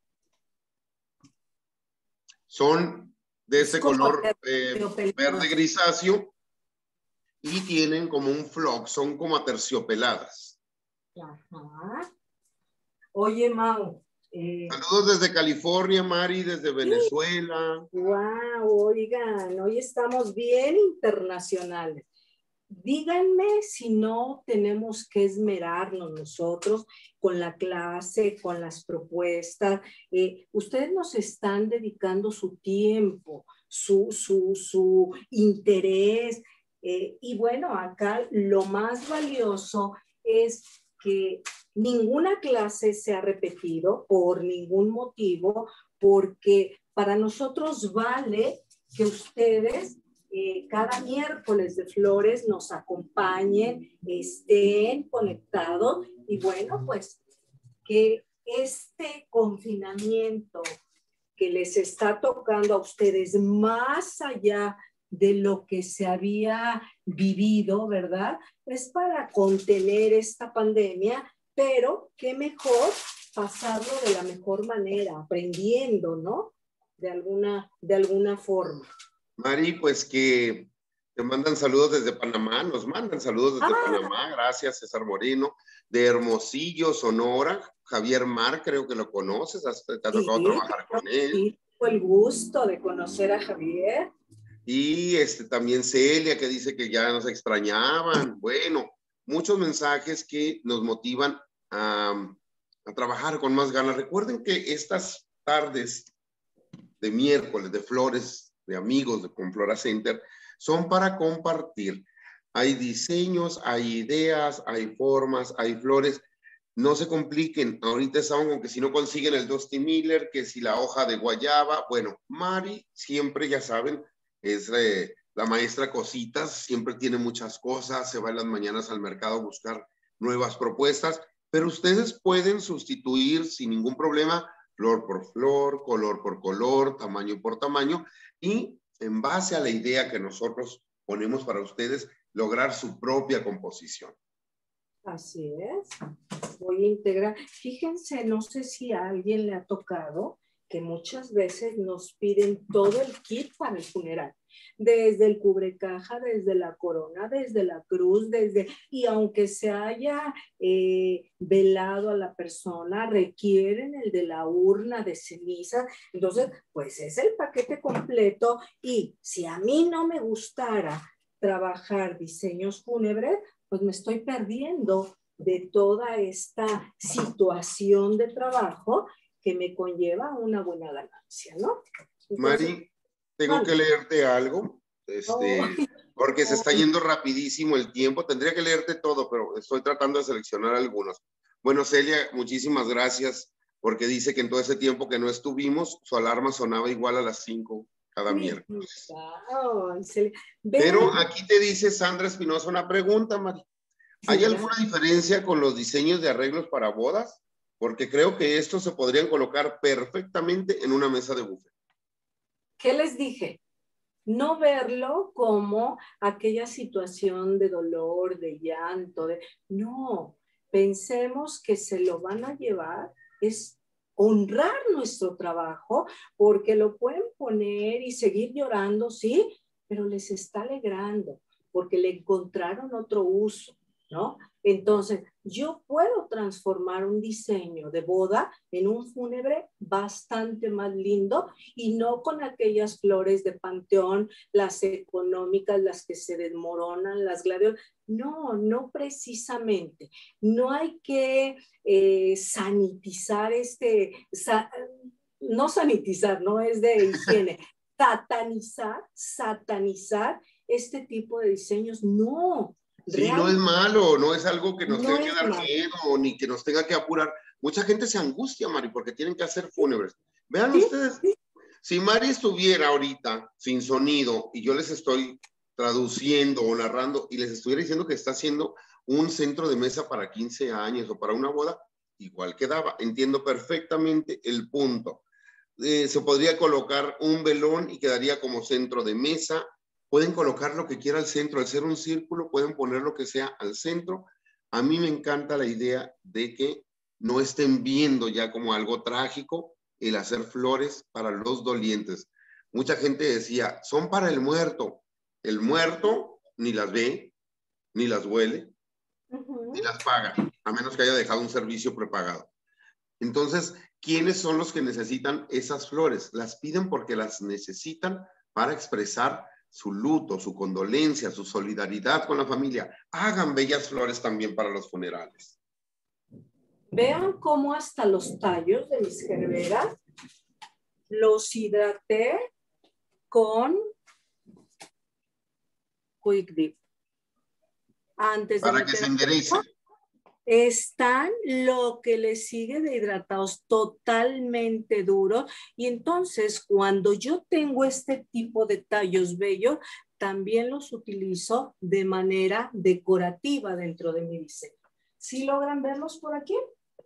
Son de ese color eh, verde grisáceo y tienen como un flock, son como aterciopeladas. Ajá. Oye, Mau. Eh... Saludos desde California, Mari, desde Venezuela. Wow, oigan, hoy estamos bien internacionales. Díganme si no tenemos que esmerarnos nosotros con la clase, con las propuestas. Eh, ustedes nos están dedicando su tiempo, su, su, su interés. Eh, y bueno, acá lo más valioso es que ninguna clase se ha repetido por ningún motivo, porque para nosotros vale que ustedes Eh, cada miércoles de flores nos acompañen, estén conectados y bueno, pues que este confinamiento que les está tocando a ustedes más allá de lo que se había vivido, ¿verdad? Es para contener esta pandemia, pero qué mejor pasarlo de la mejor manera, aprendiendo, ¿no? De alguna, de alguna forma. Mari, pues que te mandan saludos desde Panamá, nos mandan saludos desde ah. Panamá, gracias César Moreno, de Hermosillo, Sonora, Javier Mar, creo que lo conoces, has, te ha tocado sí, trabajar con él. Sí, tengo el gusto de conocer a Javier. Y este, también Celia, que dice que ya nos extrañaban. Bueno, muchos mensajes que nos motivan a, a trabajar con más ganas. Recuerden que estas tardes de miércoles, de flores, de amigos de con Florascenter, son para compartir. Hay diseños, hay ideas, hay formas, hay flores. No se compliquen. Ahorita estamos con que si no consiguen el Dusty Miller, que si la hoja de guayaba. Bueno, Mari siempre, ya saben, es eh, la maestra cositas, siempre tiene muchas cosas, se va en las mañanas al mercado a buscar nuevas propuestas, pero ustedes pueden sustituir sin ningún problema flor por flor, color por color, tamaño por tamaño, y en base a la idea que nosotros ponemos para ustedes, lograr su propia composición. Así es. Voy a integrar. Fíjense, no sé si a alguien le ha tocado que muchas veces nos piden todo el kit para el funeral. desde el cubrecaja, desde la corona, desde la cruz, desde, y aunque se haya eh, velado a la persona, requieren el de la urna de ceniza. Entonces, pues es el paquete completo, y si a mí no me gustara trabajar diseños fúnebres, pues me estoy perdiendo de toda esta situación de trabajo que me conlleva una buena ganancia, ¿no? Entonces, Mari, tengo vale. que leerte algo, este, Oh, porque se está oh. yendo rapidísimo el tiempo. Tendría que leerte todo, pero estoy tratando de seleccionar algunos. Bueno, Celia, muchísimas gracias, porque dice que en todo ese tiempo que no estuvimos, su alarma sonaba igual a las cinco cada Mi miércoles. vida. Oh, se- Pero vean, aquí te dice Sandra Espinosa una pregunta, Mari. ¿Hay dígame. alguna diferencia con los diseños de arreglos para bodas? Porque creo que estos se podrían colocar perfectamente en una mesa de buffet. ¿Qué les dije? No verlo como aquella situación de dolor, de llanto, de no, pensemos que se lo van a llevar, es honrar nuestro trabajo, porque lo pueden poner y seguir llorando, sí, pero les está alegrando, porque le encontraron otro uso, ¿no? Entonces, yo puedo transformar un diseño de boda en un fúnebre bastante más lindo, y no con aquellas flores de panteón, las económicas, las que se desmoronan, las gladios. No, no precisamente. No hay que eh, sanitizar este, sa, no sanitizar, no es de higiene, satanizar, satanizar este tipo de diseños. No, Sí, no es realmente malo, no es algo que nos no tenga que es dar malo. miedo, ni que nos tenga que apurar. Mucha gente se angustia, Mari, porque tienen que hacer fúnebres. Vean Sí, ustedes, sí. si Mari estuviera ahorita sin sonido y yo les estoy traduciendo o narrando y les estuviera diciendo que está haciendo un centro de mesa para quince años o para una boda, igual quedaba. Entiendo perfectamente el punto. Eh, se podría colocar un velón y quedaría como centro de mesa. Pueden colocar lo que quiera al centro. Al ser un círculo, pueden poner lo que sea al centro. A mí me encanta la idea de que no estén viendo ya como algo trágico el hacer flores para los dolientes. Mucha gente decía, son para el muerto. El muerto ni las ve, ni las huele, ni Uh-huh. las paga, a menos que haya dejado un servicio prepagado. Entonces, ¿quiénes son los que necesitan esas flores? Las piden porque las necesitan para expresar su luto, su condolencia, su solidaridad con la familia. Hagan bellas flores también para los funerales. Vean cómo hasta los tallos de mis gerberas los hidraté con Quick Dip. Antes de Para que meter se enderecen. están lo que les sigue de hidratados, totalmente duros. Y entonces cuando yo tengo este tipo de tallos bellos, también los utilizo de manera decorativa dentro de mi diseño. ¿Sí logran verlos por aquí?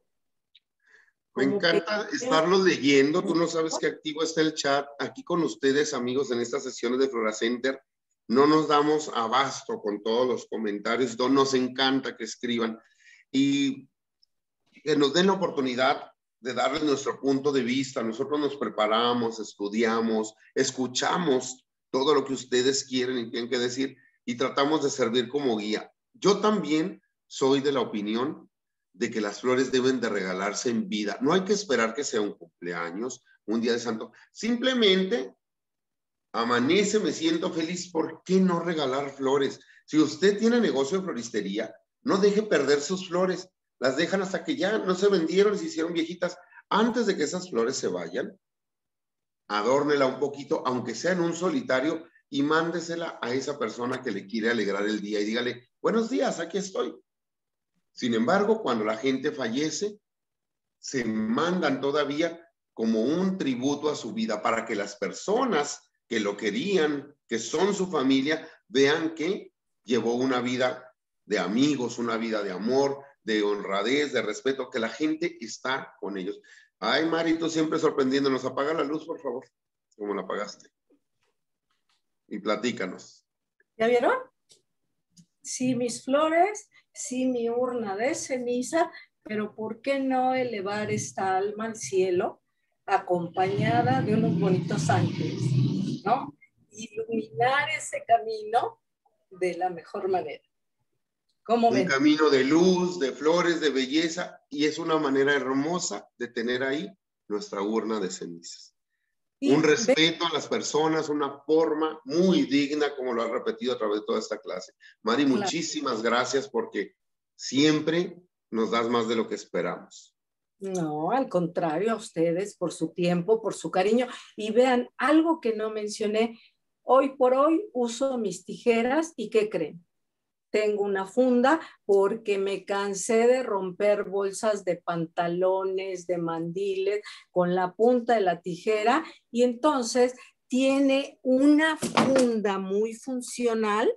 Me Como encanta pequeños. estarlos leyendo. Tú no sabes qué activo está el chat. Aquí con ustedes, amigos, en estas sesiones de Floracenter, no nos damos abasto con todos los comentarios. Nos encanta que escriban y que nos den la oportunidad de darles nuestro punto de vista. Nosotros nos preparamos, estudiamos, escuchamos todo lo que ustedes quieren y tienen que decir y tratamos de servir como guía. Yo también soy de la opinión de que las flores deben de regalarse en vida. No hay que esperar que sea un cumpleaños, un día de santo. Simplemente amanece, me siento feliz. ¿Por qué no regalar flores? Si usted tiene negocio de floristería, no deje perder sus flores. Las dejan hasta que ya no se vendieron y se hicieron viejitas. Antes de que esas flores se vayan, adórnela un poquito, aunque sea en un solitario, y mándesela a esa persona que le quiere alegrar el día y dígale, buenos días, aquí estoy. Sin embargo, cuando la gente fallece, se mandan todavía como un tributo a su vida para que las personas que lo querían, que son su familia, vean que llevó una vida de amigos, una vida de amor, de honradez, de respeto, que la gente está con ellos. Ay, Mari, tú siempre sorprendiéndonos. Apaga la luz, por favor, como la apagaste. Y platícanos. ¿Ya vieron? Sí, mis flores, sí, mi urna de ceniza, pero ¿por qué no elevar esta alma al cielo acompañada de unos bonitos ángeles, ¿no? iluminar ese camino de la mejor manera. ¿Cómo Un ven? camino de luz, de flores, de belleza, y es una manera hermosa de tener ahí nuestra urna de cenizas. Y un respeto a las personas, una forma muy digna, como lo has repetido a través de toda esta clase. Mari, Claro. muchísimas gracias porque siempre nos das más de lo que esperamos. No, al contrario, a ustedes por su tiempo, por su cariño. Y vean, algo que no mencioné, hoy por hoy uso mis tijeras y ¿qué creen? Tengo una funda porque me cansé de romper bolsas de pantalones, de mandiles con la punta de la tijera y entonces tiene una funda muy funcional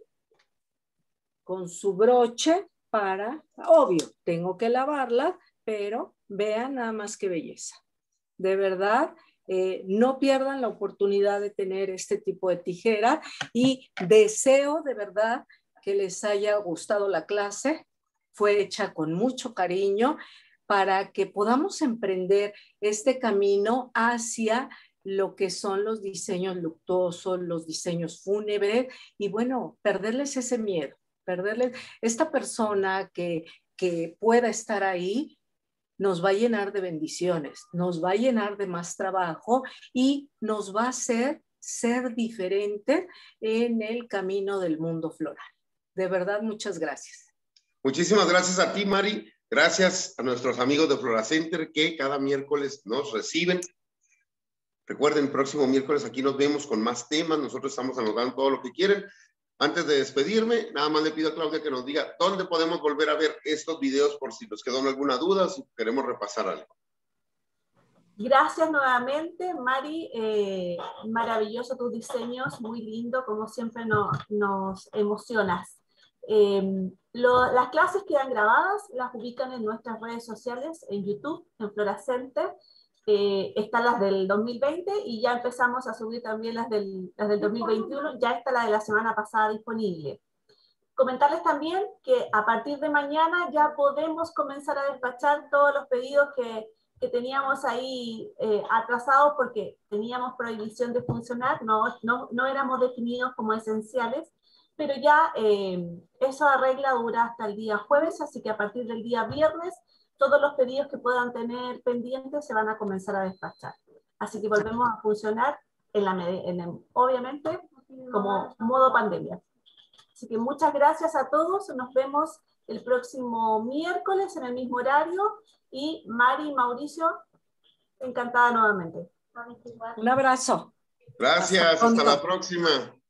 con su broche para, obvio, tengo que lavarla, pero vean nada más qué belleza. De verdad, eh, no pierdan la oportunidad de tener este tipo de tijera y deseo de verdad que les haya gustado la clase. Fue hecha con mucho cariño para que podamos emprender este camino hacia lo que son los diseños luctuosos, los diseños fúnebres y bueno, perderles ese miedo, perderles esta persona que, que pueda estar ahí nos va a llenar de bendiciones, nos va a llenar de más trabajo y nos va a hacer ser diferentes en el camino del mundo floral. De verdad, muchas gracias. Muchísimas gracias a ti, Mari. Gracias a nuestros amigos de Flora Center que cada miércoles nos reciben. Recuerden, próximo miércoles aquí nos vemos con más temas. Nosotros estamos anotando todo lo que quieren. Antes de despedirme, nada más le pido a Claudia que nos diga dónde podemos volver a ver estos videos por si nos quedó alguna duda o si queremos repasar algo. Gracias nuevamente, Mari. Eh, maravilloso tus diseños, muy lindo, como siempre no, nos emocionas. Eh, lo, las clases quedan grabadas, las ubican en nuestras redes sociales, en YouTube, en Flora Center. Eh, están las del dos mil veinte y ya empezamos a subir también las del, las del dos mil veintiuno. Ya está la de la semana pasada disponible. Comentarles también que a partir de mañana ya podemos comenzar a despachar todos los pedidos que que teníamos ahí eh, atrasados porque teníamos prohibición de funcionar, no, no, no éramos definidos como esenciales, pero ya eh, esa regla dura hasta el día jueves, así que a partir del día viernes todos los pedidos que puedan tener pendientes se van a comenzar a despachar. Así que volvemos a funcionar, en la, en el, obviamente, como modo pandemia. Así que muchas gracias a todos, nos vemos el próximo miércoles en el mismo horario. Y Mari y Mauricio, encantada nuevamente. Un abrazo. Gracias, hasta, hasta la próxima.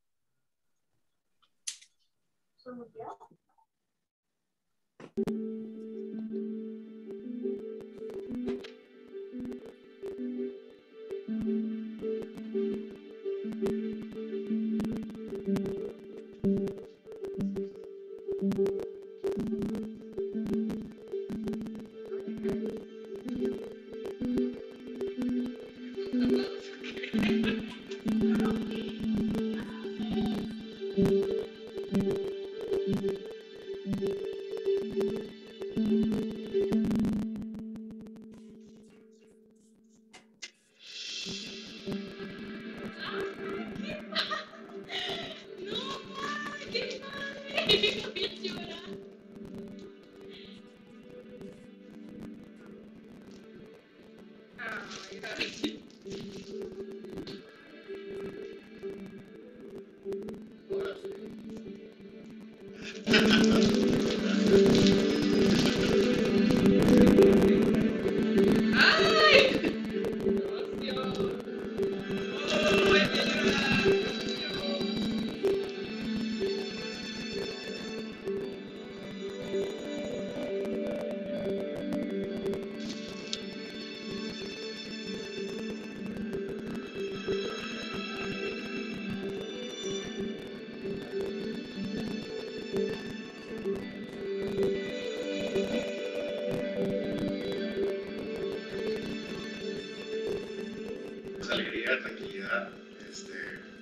Alegría, tranquilidad, este,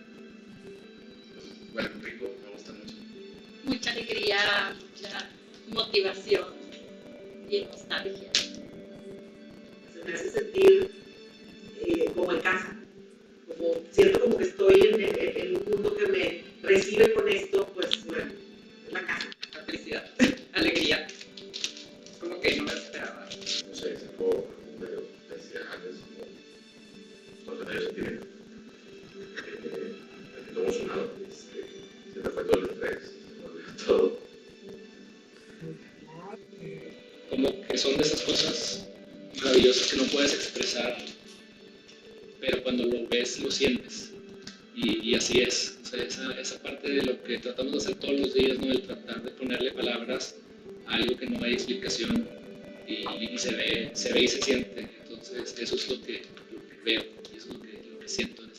pues, bueno, rico, me gusta mucho. Mucha alegría, mucha motivación y nostalgia. Se me hace sentir eh, como en casa, como siento como que estoy en, en, en un mundo que me, ¿no? Este, se me fue todo el estrés, se me olvidó todo. Como que son de esas cosas maravillosas que no puedes expresar, pero cuando lo ves, lo sientes. Y, y así es. O sea, esa, esa parte de lo que tratamos de hacer todos los días, ¿no? El tratar de ponerle palabras a algo que no hay explicación y, y se ve, se ve y se siente. Entonces, eso es lo que, lo que veo y eso es lo que, lo que siento.